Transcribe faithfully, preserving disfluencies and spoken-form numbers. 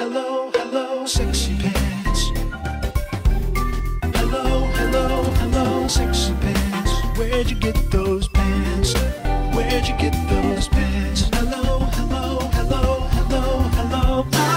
hello, hello, sexy pants. Hello, hello, hello, sexy pants. Where'd you get those pants? Where'd you get those pants? Hello, hello, hello, hello, hello.